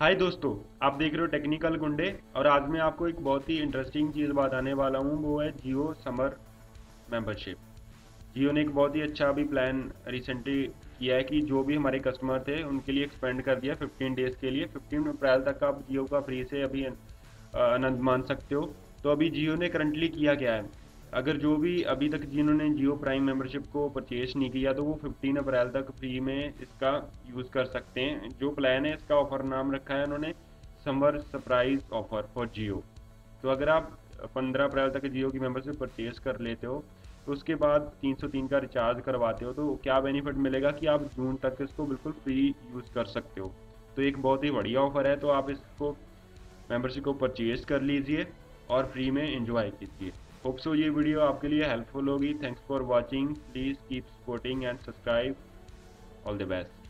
हाय दोस्तों, आप देख रहे हो टेक्निकल गुंडे। और आज मैं आपको एक बहुत ही इंटरेस्टिंग चीज़ बताने वाला हूँ, वो है जियो समर मेंबरशिप। जियो ने एक बहुत ही अच्छा अभी प्लान रिसेंटली किया है कि जो भी हमारे कस्टमर थे उनके लिए एक्सपेंड कर दिया 15 डेज़ के लिए। 15 अप्रैल तक आप जियो का फ्री से अभी आनंद मान सकते हो। तो अभी जियो ने करंटली किया क्या है, अगर जो भी अभी तक जिन्होंने जियो प्राइम मेंबरशिप को परचेज नहीं किया तो वो 15 अप्रैल तक फ्री में इसका यूज़ कर सकते हैं। जो प्लान है इसका ऑफर नाम रखा है उन्होंने summer surprise offer for Jio. तो अगर आप 15 अप्रैल तक जियो की मेंबरशिप परचेज कर लेते हो तो उसके बाद 303 का रिचार्ज करवाते हो तो क्या बेनिफिट मिलेगा कि आप जून तक इसको बिल्कुल फ्री यूज़ कर सकते हो। तो एक बहुत ही बढ़िया ऑफर है, तो आप इसको मेंबरशिप को परचेज कर लीजिए और फ्री में एंजॉय कीजिए। होप सो ये वीडियो आपके लिए हेल्पफुल होगी। Thanks for watching, please keep supporting and subscribe. All the best.